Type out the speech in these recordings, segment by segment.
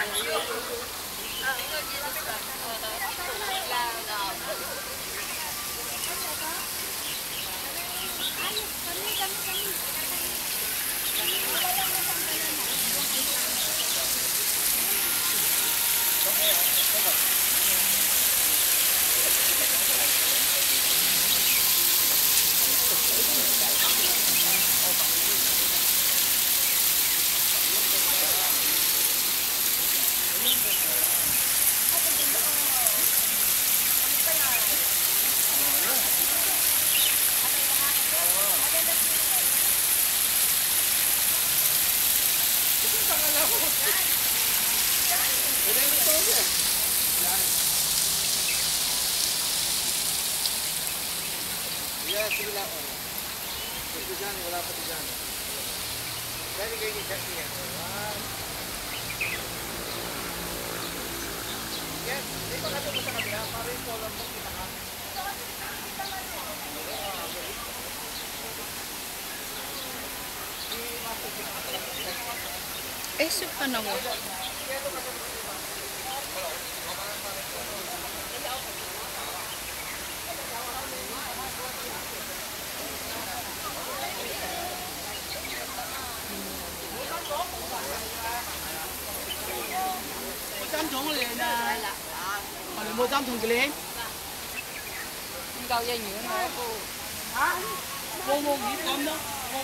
Ya, sila ko. Pagkusan, wala pa tiyan. Jadi kayak gini ya. Ya, di pa kato sa kabila, para yung color mo pinaka. Suka na mo. Chăm trúng liền nè. Còn mua chăm thùng cái liền. Câu dây nhựa nữa cô. Hả? Mua gì cơm đó. Mua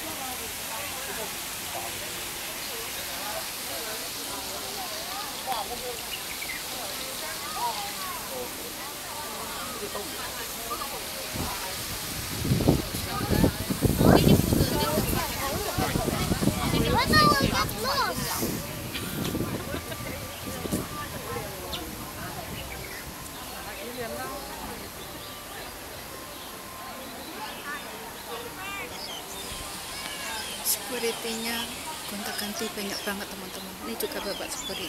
Security-nya gonta-ganti banyak banget teman-teman. Ini juga bapak security.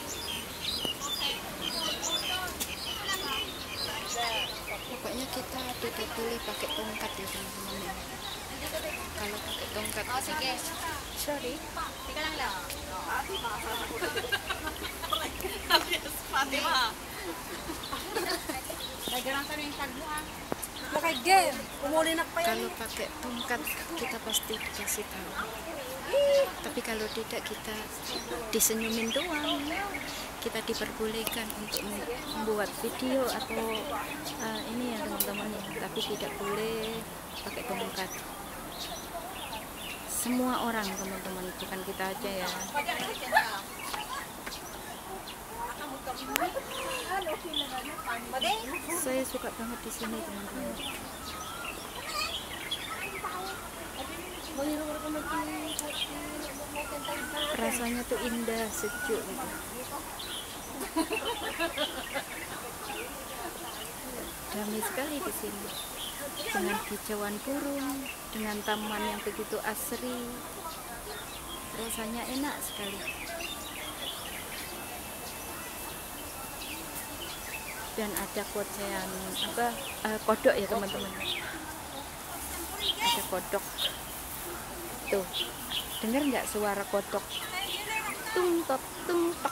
Pokoknya kita tidak boleh pakai tongkat ya teman-teman ya. Kalau pakai tongkat, sorry. Kalau pakai tongkat kita pasti dikasih tahu. Tapi kalau tidak kita disenyumin doang. Kita diperbolehkan untuk membuat video atau ini ya teman-teman ya. Tapi tidak boleh pakai tongkat. Semua orang teman-teman, bukan kita aja ya. Saya suka banget di sini teman-teman. Rasanya tuh indah, sejuk gitu. Damai sekali di sini. Dengan kicauan burung, dengan taman yang begitu asri. Rasanya enak sekali. Dan ada kocean kodok ya teman-teman. Ada kodok. Tuh, dengar nggak suara kodok? Tung-tok, tung-tok.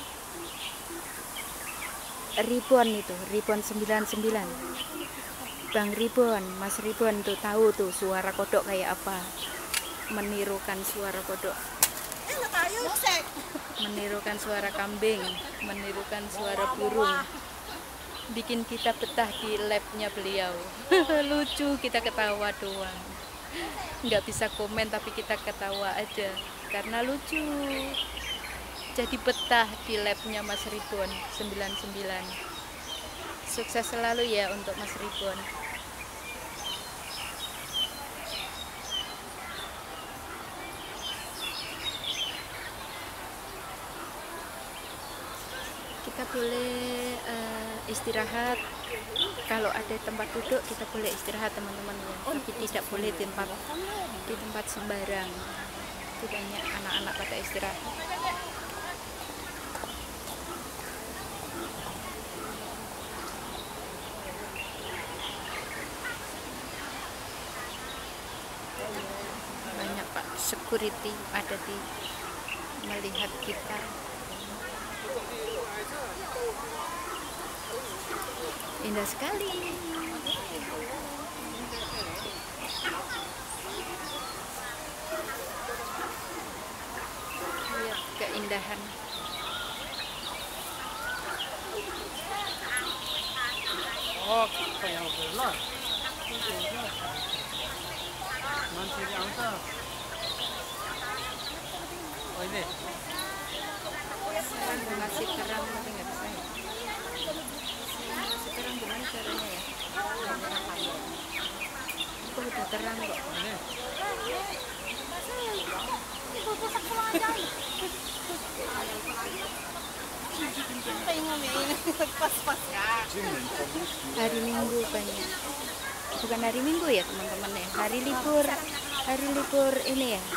Ribuan itu, Ribuan 99. Bang Ribuan, Mas Ribuan tuh tahu tuh suara kodok kayak apa. Menirukan suara kodok. Menirukan suara kambing, menirukan suara burung. Bikin kita betah di labnya beliau. Lucu, kita ketawa doang. Nggak bisa komen tapi kita ketawa aja karena lucu. Jadi betah di labnya Mas Ribuan 99. Sukses selalu ya untuk Mas Ribuan. Kita boleh istirahat. Kalau ada tempat duduk kita boleh istirahat teman-teman ya. Tapi tidak boleh di tempat sembarang. Itu banyak anak-anak pada istirahat. Banyak Pak security ada di melihat kita. Indah sekali. Lihat keindahan. Oh, kayak benar. Nanti angsa. Oh ini. Ngasih kerang tapi nggak bisa ya. Ngasih kerang gimana caranya ya? Itu udah terang kok. Ini. Hari Minggu banyak. Bukan hari Minggu ya teman-teman ya. Hari libur ini ya.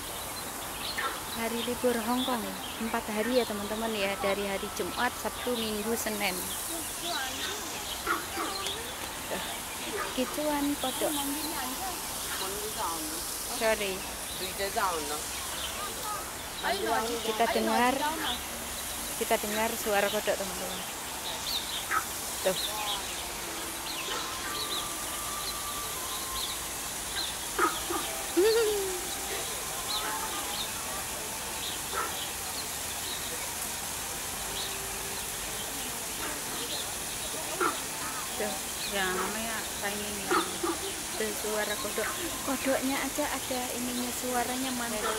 Hari libur Hong Kong 4 hari ya teman-teman ya, dari hari Jumat, Sabtu, Minggu, Senin. Gituan kodok. Sorry. Kita dengar suara kodok teman-teman. Tuh. Tuh, yang namanya timing tuh suara kodok. Kodoknya aja ada ininya, suaranya mantap.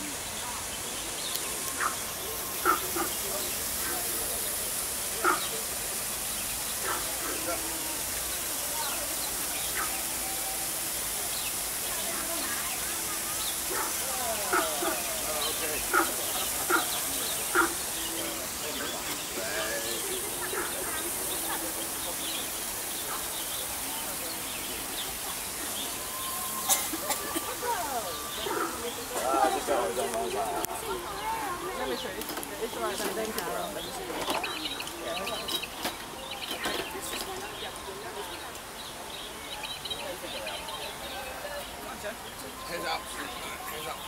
Hands up. Hands up.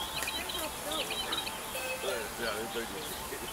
对，这样就对你。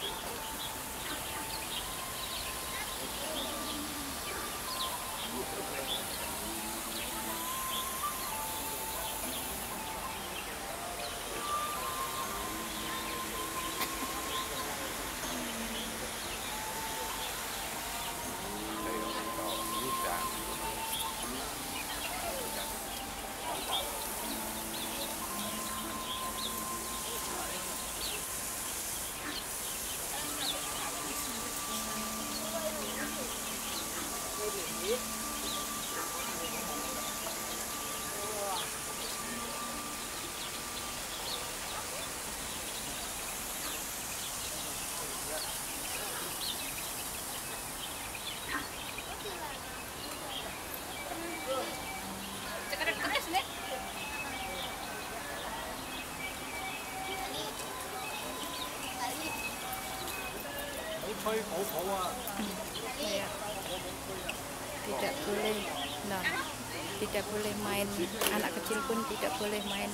Ya. Tidak boleh, nah, tidak boleh main, anak kecil pun tidak boleh main.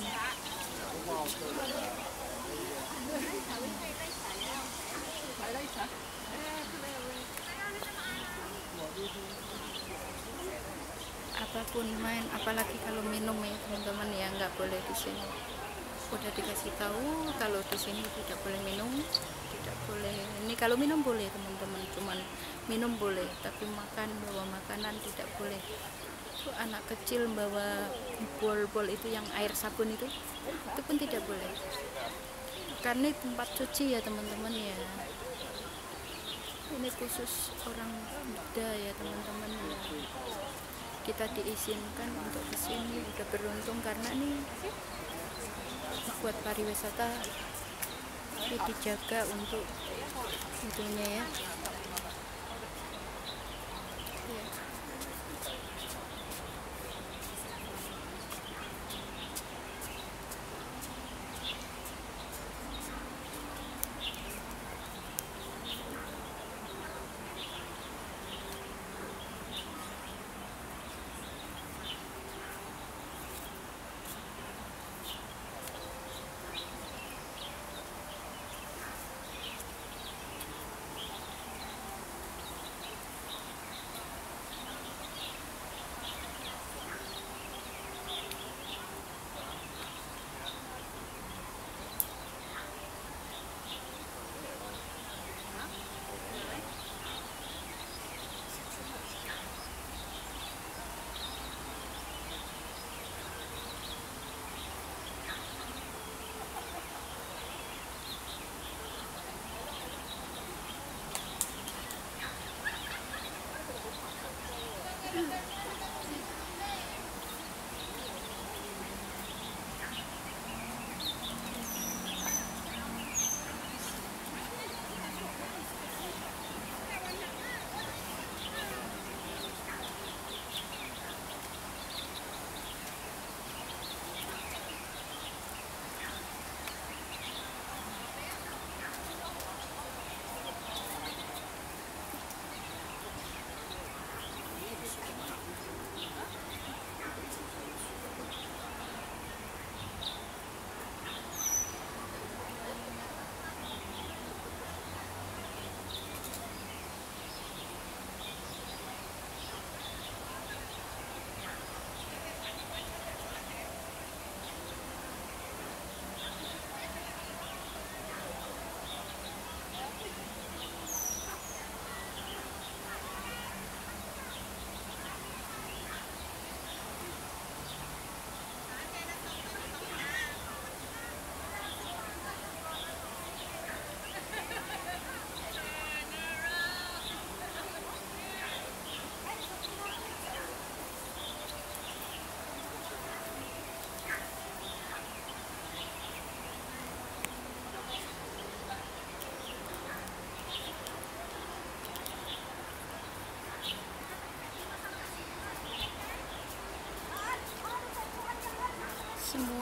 Apapun main, apalagi kalau minum ya teman-teman ya, nggak boleh di sini. Udah dikasih tahu kalau di sini tidak boleh minum, tidak boleh. Ini kalau minum boleh teman-teman, cuman minum boleh, tapi makan, bawa makanan tidak boleh. Anak kecil bawa bol-bol itu yang air sabun itu pun tidak boleh. Karena ini tempat suci ya teman-teman ya. Ini khusus orang Buddha ya teman-teman ya. Kita diizinkan untuk kesini, udah beruntung karena ini buat pariwisata, tapi dijaga untuk itunya ya.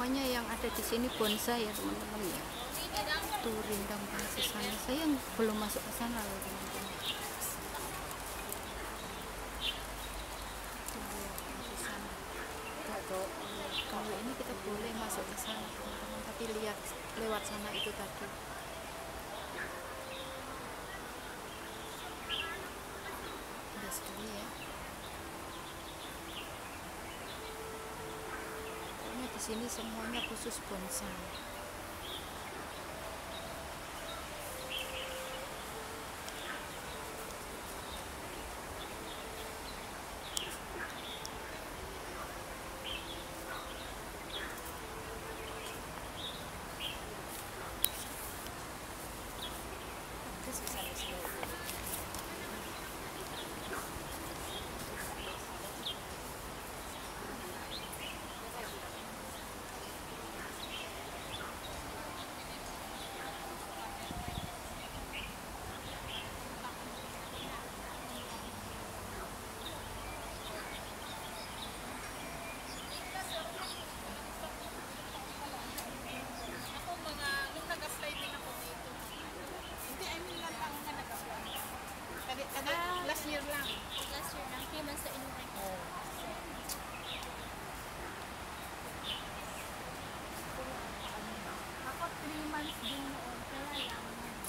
semuanya yang ada di sini bonsai ya teman-teman ya. Tuh rindang bonsai sana. Saya belum masuk ke sana loh teman-teman. Kalau ini kita boleh masuk ke sana teman-teman, tapi lihat lewat sana itu tadi. Indah sekali ya. Pokoknya di sini semuanya khusus bonsai. Last year lang. Last year lang, 3 months na inuwi. Ako 3 months din noon, kaya lang.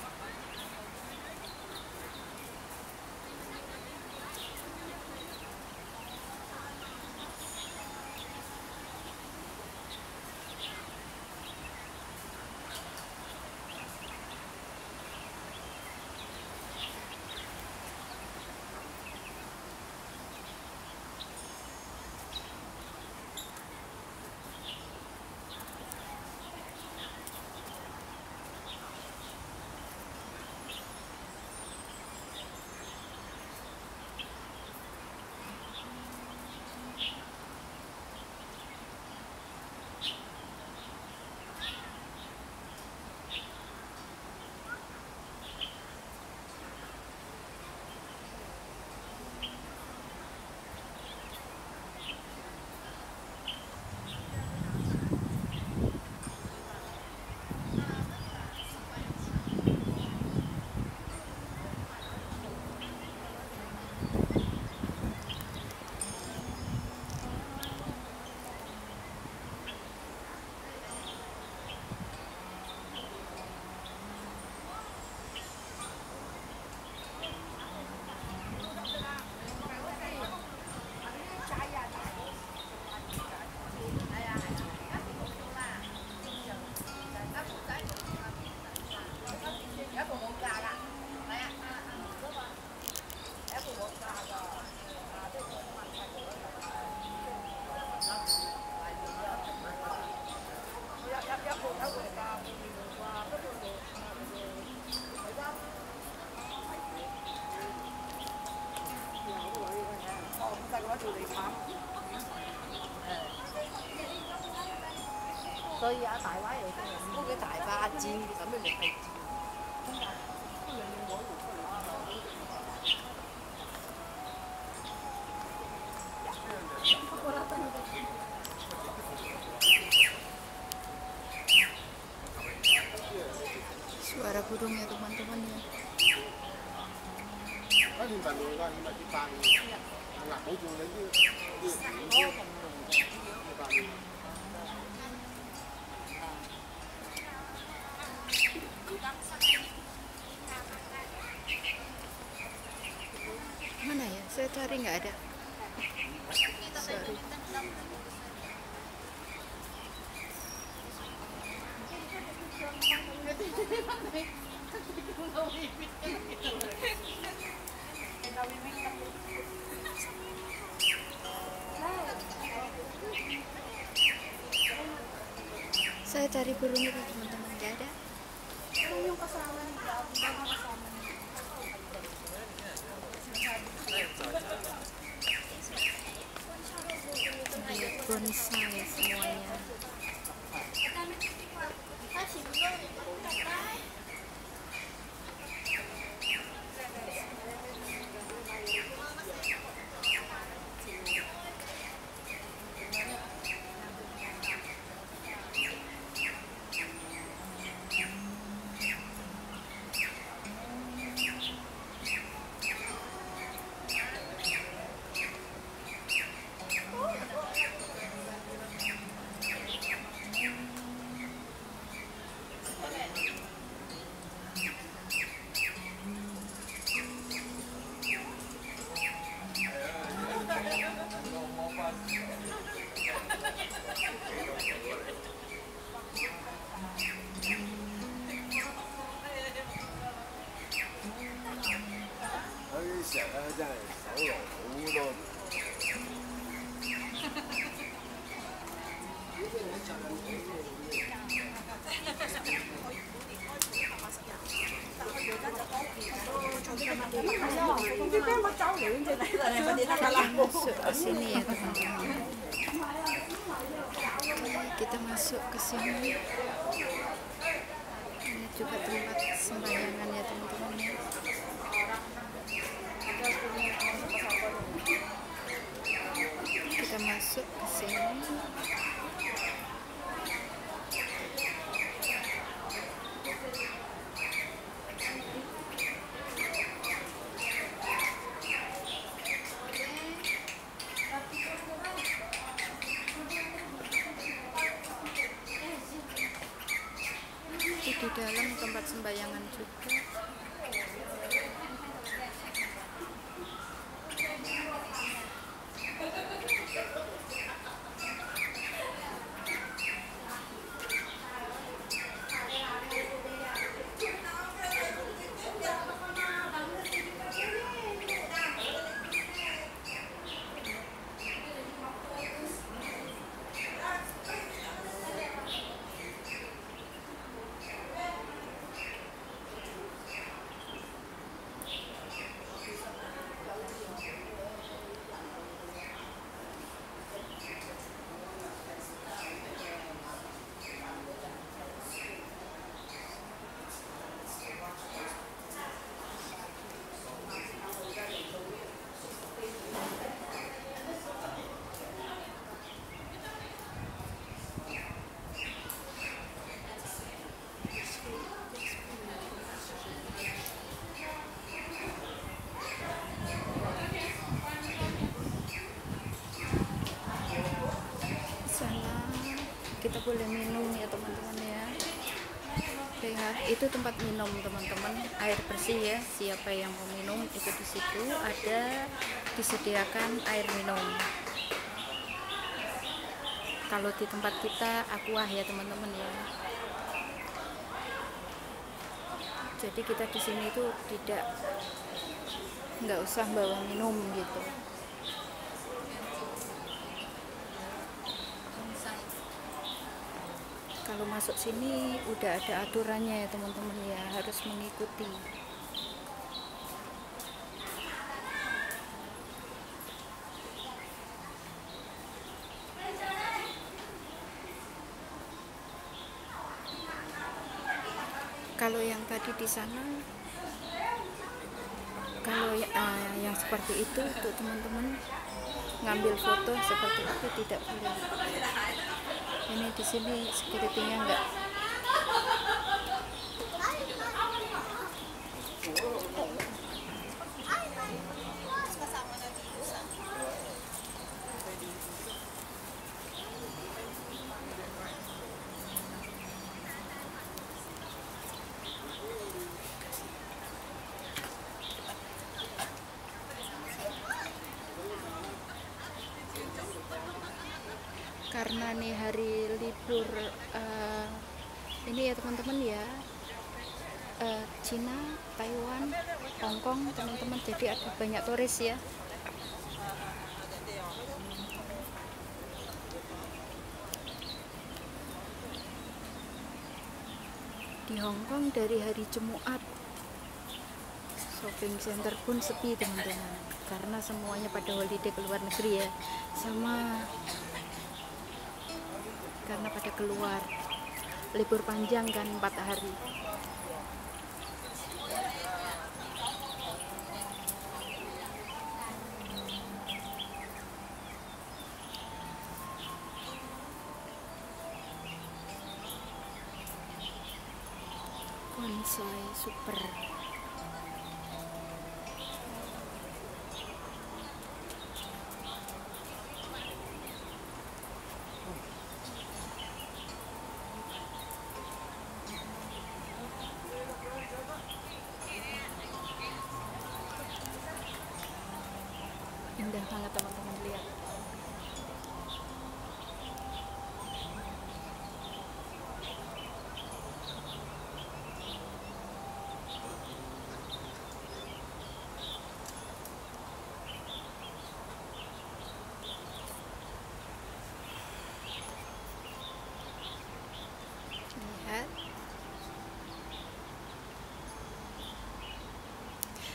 Có gì ở tại quái vậy? Có cái tại ba chiên thì phải mình phải Suara burung ya teman-teman ya. Có thiên thần người ta nhưng mà chỉ toàn lạc mỗi chuồng đấy chứ. Mana ya? Saya cari nggak ada. Sorry. Saya cari burung itu teman-teman, nggak ada. Yung kasama nila, ang kasama nila. Lihat bonsai semuanya. 在少有服务的。 Masuk ke sini ya teman-teman. Kita masuk ke sini. Ini juga tempat sembahyangan ya teman-teman. Kita masuk ke sini. Di dalam tempat sembahyangan juga. Kita boleh minum ya teman-teman ya. Lihat, itu tempat minum teman-teman, air bersih ya. Siapa yang mau minum itu di situ ada disediakan air minum. Kalau di tempat kita aqua ya teman-teman ya. Jadi kita di sini itu nggak usah bawa minum gitu. Kalau masuk sini udah ada aturannya ya teman-teman ya, harus mengikuti. Kalau yang tadi di sana, kalau yang seperti itu untuk teman-teman ngambil foto seperti itu tidak boleh. Ini di sini security-nya enggak. Karena nih hari libur ini ya teman-teman ya, Cina, Taiwan, Hong Kong teman-teman, jadi ada banyak turis ya. Di Hong Kong dari hari Jumat shopping center pun sepi teman-teman, karena semuanya pada holiday ke luar negeri ya, sama karena pada keluar libur panjang kan 4 hari. Bonsai super. Indah banget teman-teman, lihat.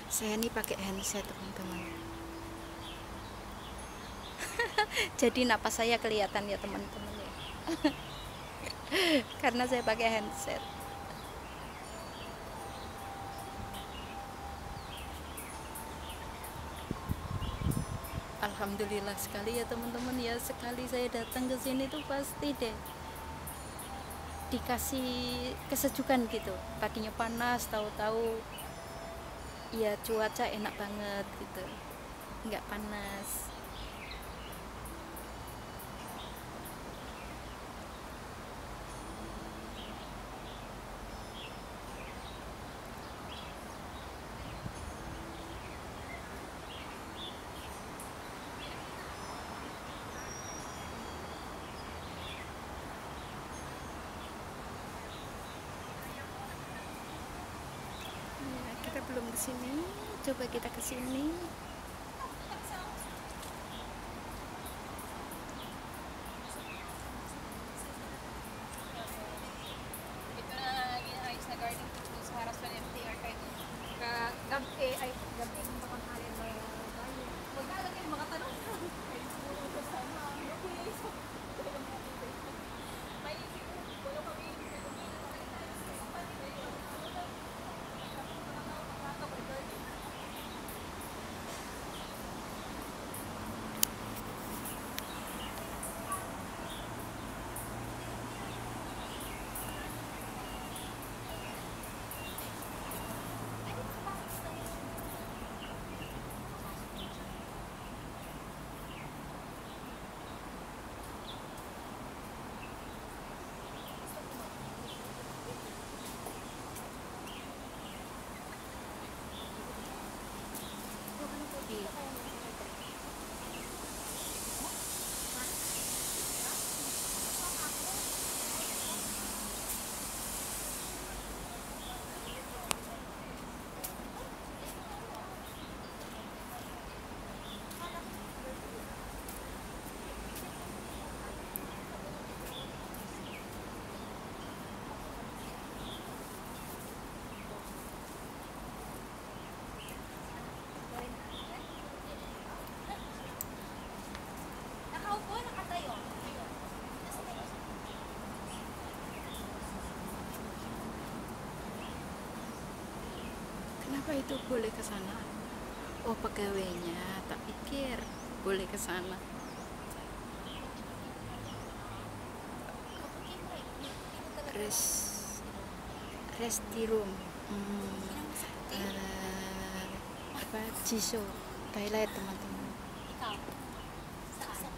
Saya ini pakai handset teman-teman. Jadi napas saya kelihatan ya teman-teman ya. Karena saya pakai handset. Alhamdulillah sekali ya teman-teman ya, sekali saya datang ke sini tuh pasti deh dikasih kesejukan gitu. Paginya panas, tahu-tahu ya cuaca enak banget gitu, nggak panas. Kita belum kesini, coba kita kesini. Ito na ayos na garden dito sa harap ng MTR kayo. Gabi ay gabi ng makangalin na bayo. Huwag na lagi mga tanong. Nakaupo, nakatayo. Kenapa itu boleh ke sana? Oh, pegawainya. Tak pikir boleh ke sana. Resti room. Apa? Jisoo, toilet teman-teman. Ikaw. Saan?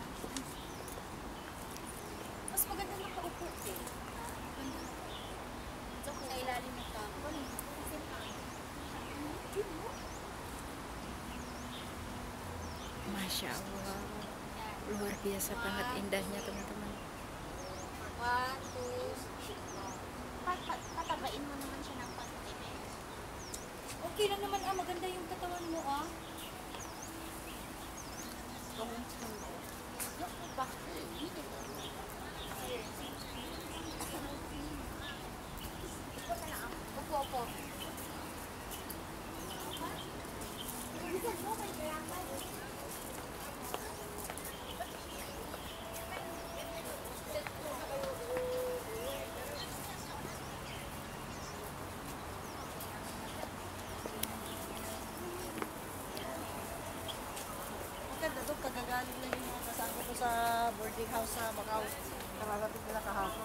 Mas maganda nakaupo eh. Sa ilalim ng tao. Masya Allah, luar biasa banget indahnya teman-teman. 1, 2, 3. Patabain mo naman siya ng konti. Okay lang naman maganda yung katawan mo Opo. Maganda to, kagagaling lang yung mga kasama ko sa boarding house sa Macau. Kararating nila kahapon.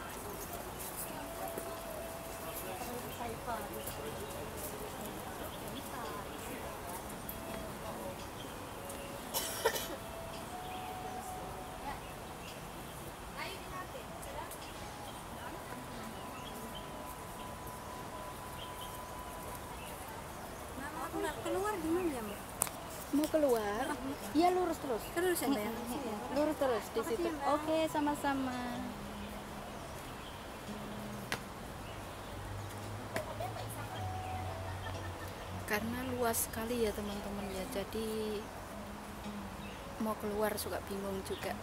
Keluar gimana ya, Mbak? Mau keluar? Ya lurus terus. Terus ya, Mbak? Lurus terus di situ. Oke, sama-sama. Karena luas sekali ya teman-teman ya, jadi mau keluar suka bingung juga.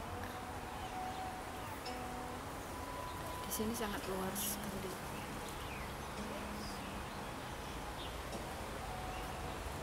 Di sini sangat luas sekali.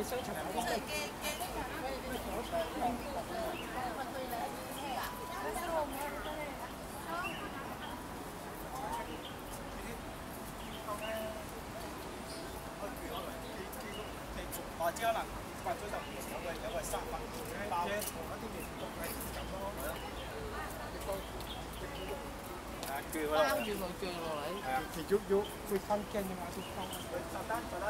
哦，知啦，刮咗就有個沙發包。同一啲連續係咁咯。係啊，鋸啦。包住佢鋸落嚟。係啊，其喐會翻驚嘅嘛，啲包。實得。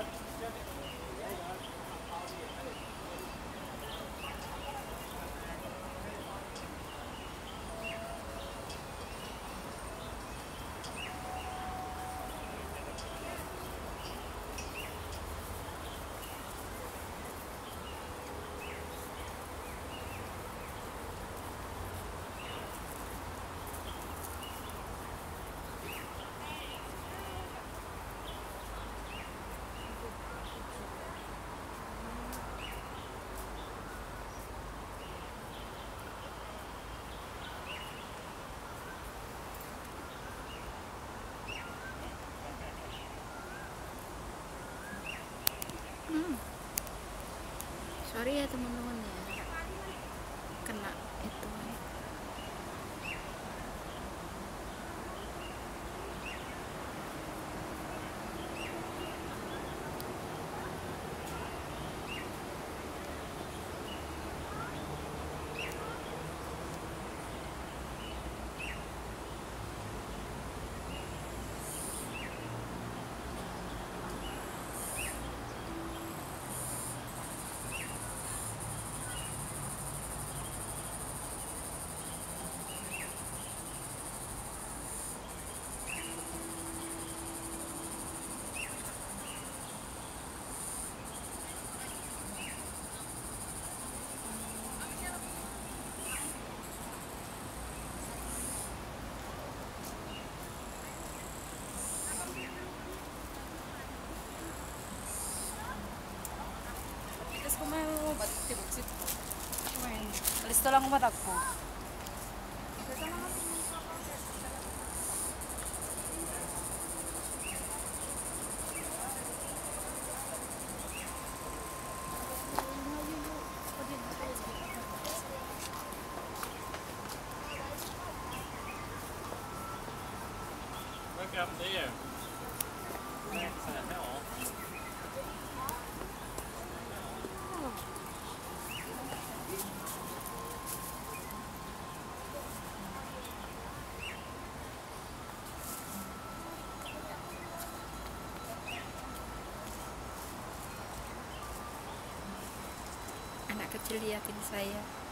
Sorry ya teman-teman ya, kena itu. Tapos kumain mo ba tibok-sip ko? Kumain. Listo lang umatag ko. Look up there. That's a hill. Anak kecil liatin saya.